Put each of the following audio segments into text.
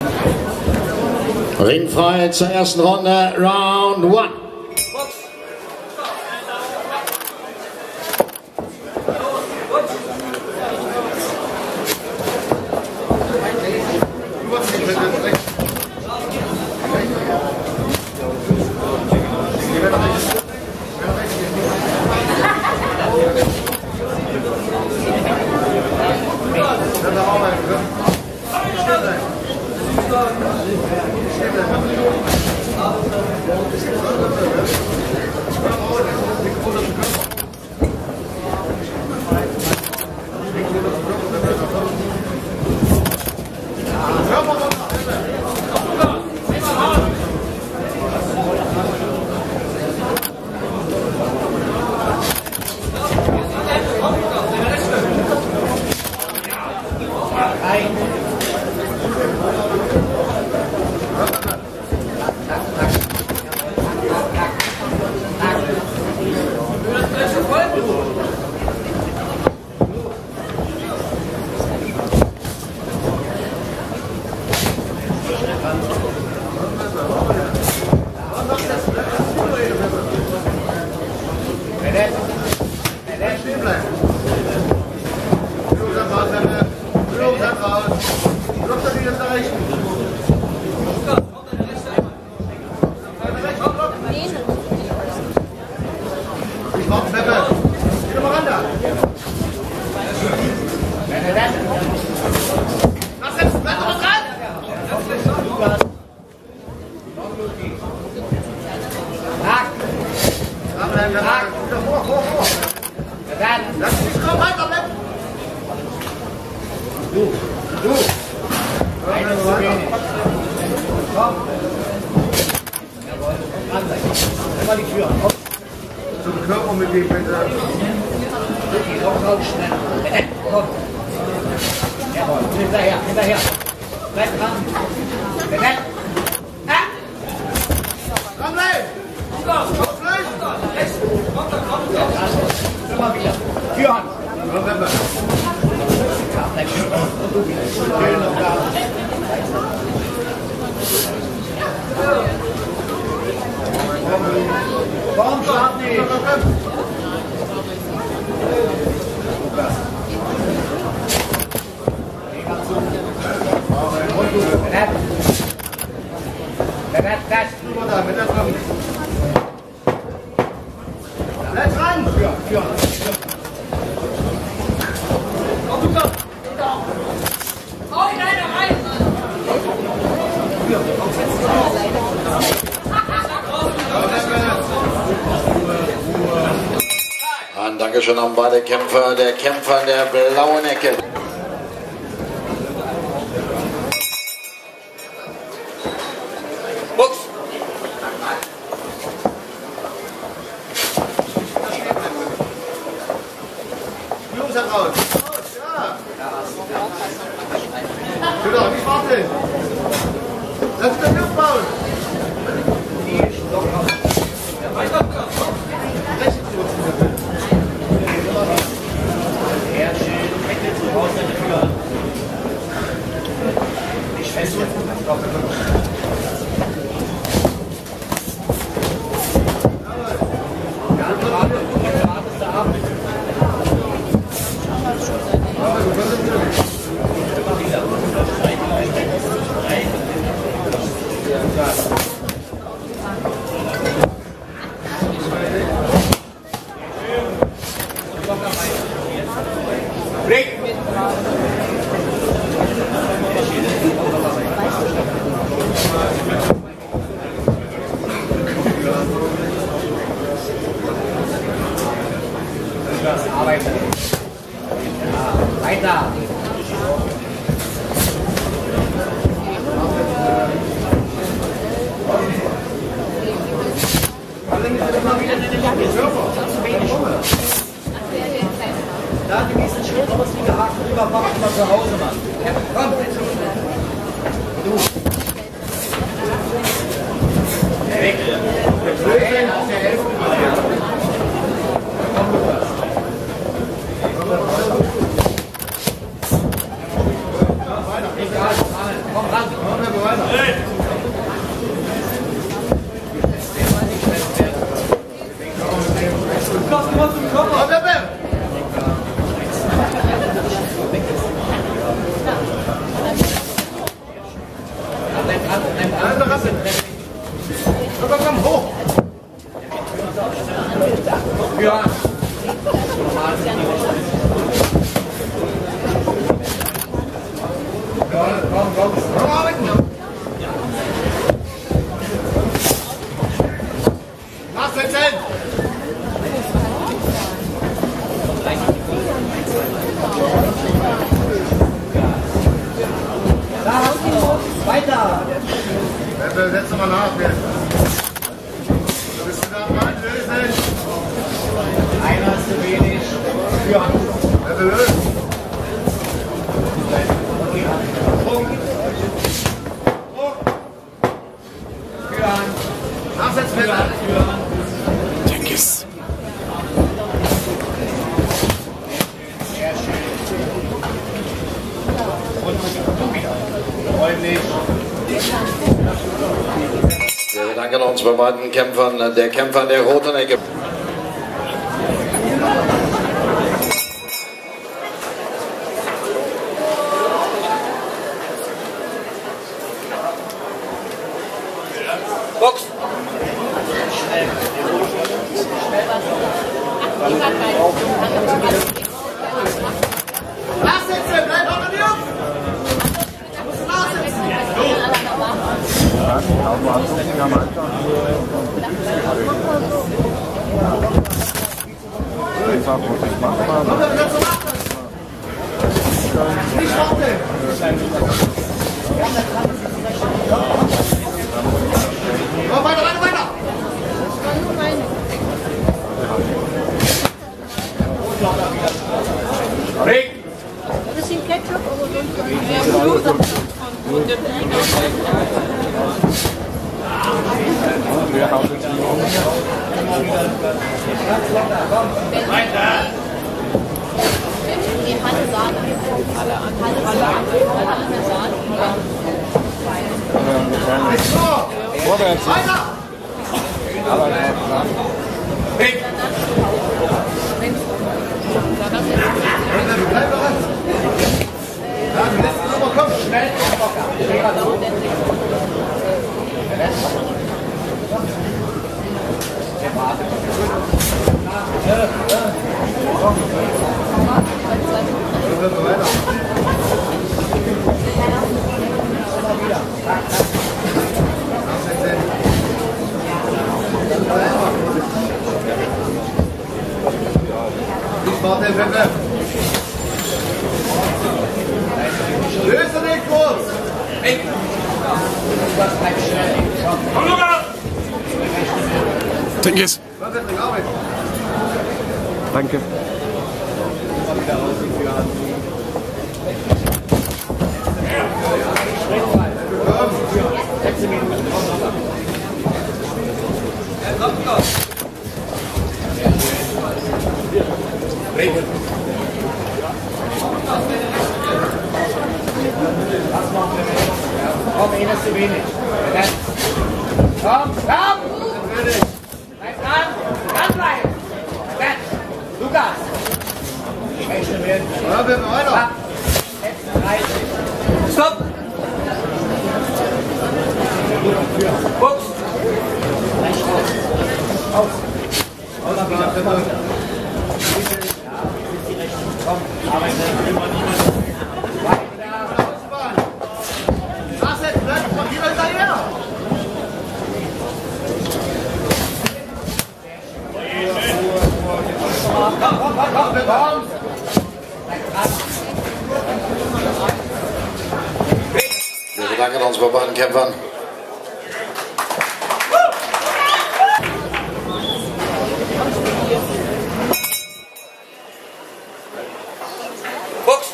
Ringfrei zur ersten Runde, Round 1. Zum Körper mit dem bitte. Komm, schnell. Komm. Jawohl, hinterher, hinterher. Bleib dran. Weg. Komm, bleib. Komm, immer wieder. Türhand. Ja, bleib schön. Und du wieder. Schön noch da. Warum schlaf nicht? Bleib dran! Ja. Komm, du komm! Hau ihn einer rein! Und Dankeschön an beide Kämpfer, der Kämpfer in der blauen Ecke. Box! Jungs, raus! Ja! Genau, nicht warten! Lass uns den Luft bauen! Arbeiten. Ja, weiter. Da die nächsten Schritt ausgehakt und überwacht mal zu Hause, Mann. Komm. Du. Weg. Blödsinn auf der Hälfte. Komm, Lukas. Egal, komm ran. Komm, hoch! Ja. Komm, arbeiten! Nachsetzen! Weiter! Setz doch mal nach. Bist du da mal lösen? Einer ist zu wenig. Für Lösen. Nachsetzen bitte. Cengiz. Wir bedanken uns bei beiden Kämpfern. Der Kämpfer in der roten Ecke. Box! Nachsetzen! Bleib auf den Jungen! Da musst du nachsetzen! Komm, dann wieder zum Abschluss! Nicht warten! Komm, weiter, weiter, weiter! Weg! Ein bisschen Ketchup, aber sonst die Halle Sahne. Halle Sahne. Vorwärts. Weiter! Weg! Bleib dran! Ja, die letzte Nummer kommt! Schnell! Warte, Pepe! Löse dich kurz! Hey! Komm, Luca! Cengiz. Danke. Komm, einer ist zu wenig. Komm, komm! Bleib dran! Dranbleiben! Lukas! Rechte werden. Ja, wir weiter. Stopp! Box! Aus! Komm, arbeite. Nachsetzen, bleib mal hier hinterher! Komm! Wir bedanken uns bei beiden Kämpfern. Box!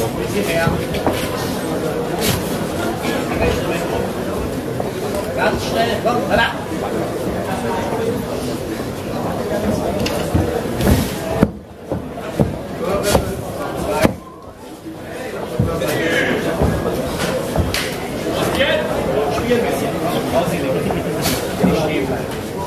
bisschen mehr. Ganz schnell, komm, da. Spiel ein bisschen. Nicht stehen bleiben.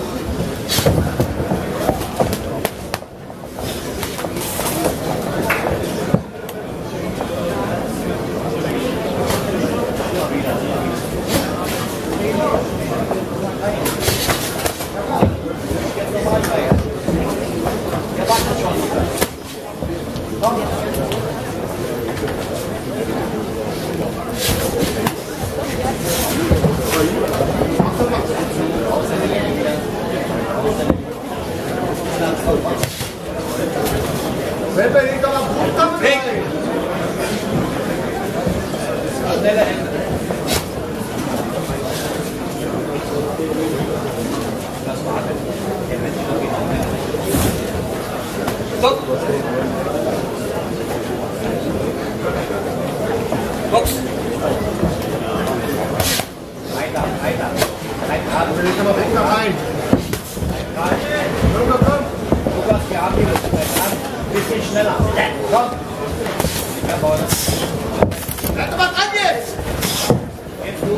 Wenn wir nicht aber gut damit rein. Schnelle Hände. Stopp. Box. Weiter. Wenn wir nicht aber weg da rein. Komm. Lukas, wir haben die Luft. Bisschen schneller. Komm. Jawohl. Bleib doch mal dran jetzt! Jetzt du.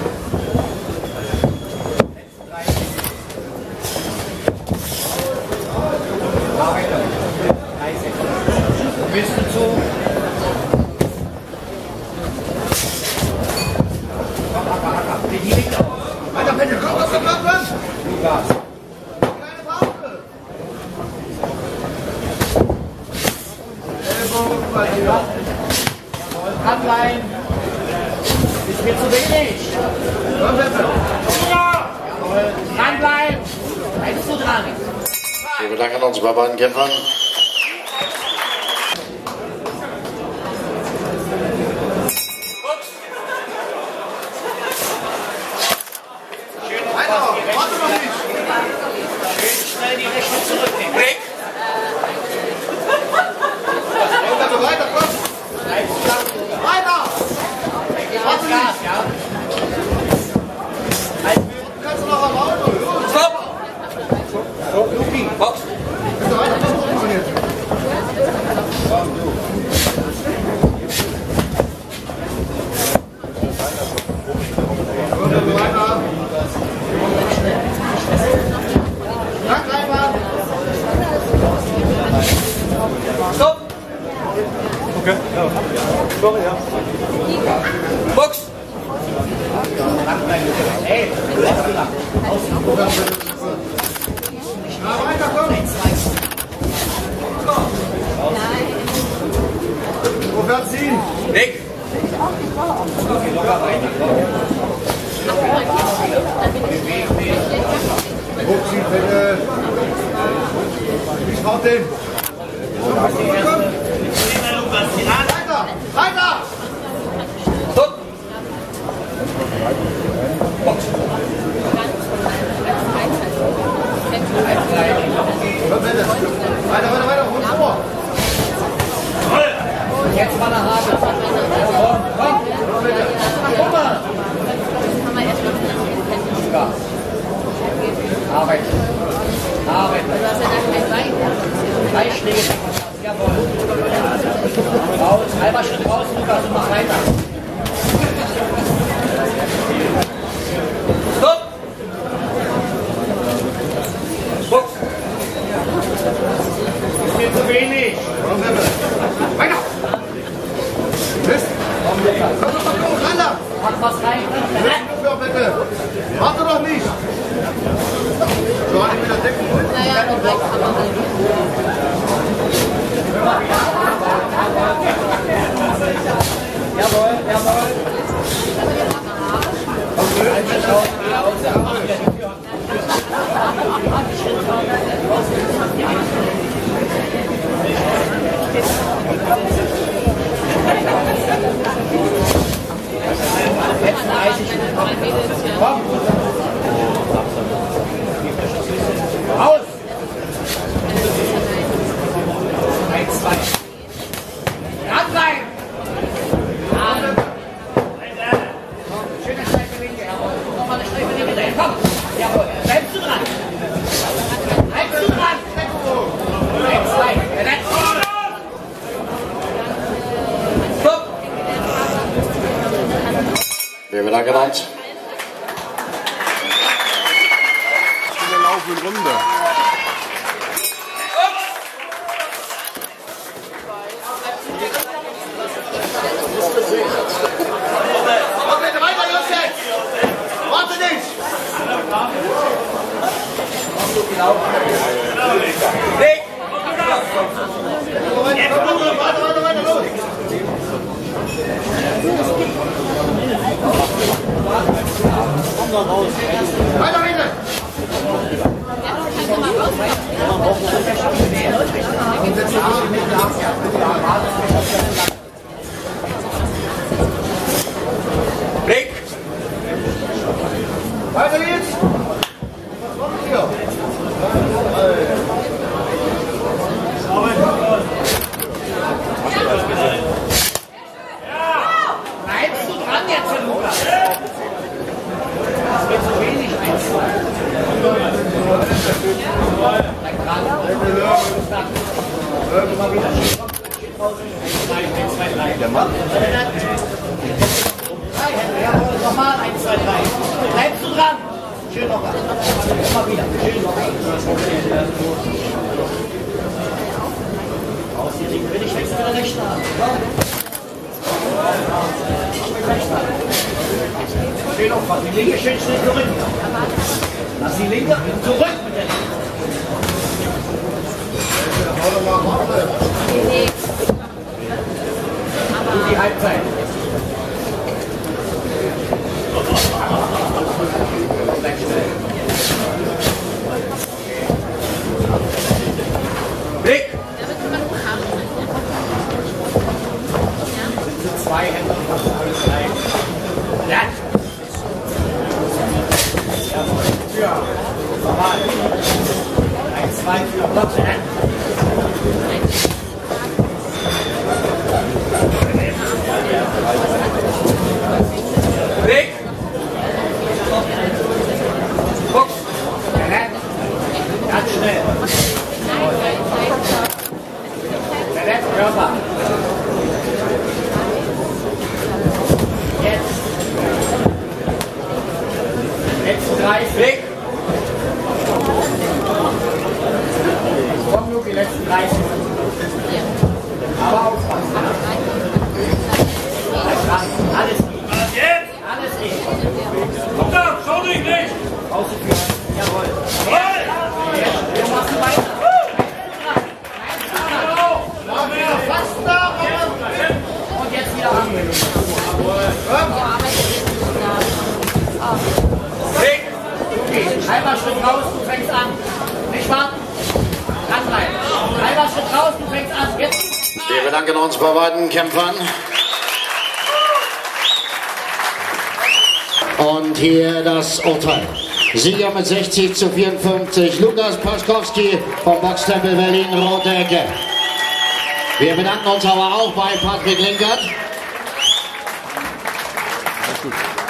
Letzten 30. Weiter. 30. Bisschen zu. Komm, Hacker. Die liegt auf. Weiter, Pelle, komm! Lukas. Kleine Pause! Ellbogen, mal hier. Dranbleiben. Ist mir zu wenig. Komm, Pelle! Jawohl. Dranbleiben. Bleibst du dran. Wir bedanken uns bei beiden Kämpfern. Weiter, warte noch nicht! Schön schnell die Rechnung zurücknehmen. Also weiter, komm! Bleibst du dran. Weiter! Warte Gas, ja? Kannst du noch am Auto? Los! Stopp. Luki, Box. Bist du weiter? Was machen wir jetzt? Komm, weiter! Lang reinmachen! Stopp. Box. Hey, bleibst du lang. Na, weiter, komm! Vorwärts ziehen! Weg. Okay, locker weiter. Hochziehen, Pelle! Ich brauch den! Komm! Weiter! Weiter! Stopp. Box. Komm, Pelle! Weiter! Und vor! Jetzt mal nach Hause. Komm. Guck mal. Gas. Arbeit. Drei Schläge. Jawohl. Raus. Halber Schritt raus, Lukas, und mach weiter. Stopp. Box. Ist mir zu wenig. Komm, Pelle! Weiter! Mist! Komm, schneller! Mach was rein. Ja, bitte! Warte doch nicht! So, nicht wieder decken. Naja, die Blackhammer halt. Jawohl. Wir bedanken uns. Wir laufen in Runde. Weiter, Jungs, jetzt! Warte nicht! Weg! Jetzt, weiter, los! Weiter, bitte! Blick! Weiter geht's! Was kommt hier? Bleibst du dran jetzt, Lukas? Das wird zu wenig, 1-2. Bleib dran. Immer wieder schön. 1, 2, 3. Der Mann. 3 Hände, jawohl, nochmal, 1, 2, 3. Bleibst du dran? Schön noch. Immer wieder, schön noch. Raus hier, linke, will ich wechseln wieder rechts an. Schön aufpassen, die linke schön schnell zurück. Lass die linke zurück mit der linken. Und die Halbzeit. Blick! Sind 2 Hände. 3. Ja. Ja. Normal. 1, 2 für Platz. Blick! Guck! Ganz schnell. Der letzte Körper. Jetzt. Letzten 3 Blick. Komm, Luki, letzten 30. Aber aufpassen. Alles geht. Alles geht. Komm da, schau dich nicht! Rausgeführt. Jawohl. Du machst weiter. Fast da. Und jetzt wieder anwenden. Okay. Halber Schritt raus, du fängst an. Nicht warten. Dranbleiben. Halber Schritt raus, du fängst an. Jetzt. Wir bedanken uns bei beiden Kämpfern. Und hier das Urteil. Sieger mit 60:54, Lukas Paschkowski vom Boxtempel Berlin, rote Ecke. Wir bedanken uns aber auch bei Patrick Linkert.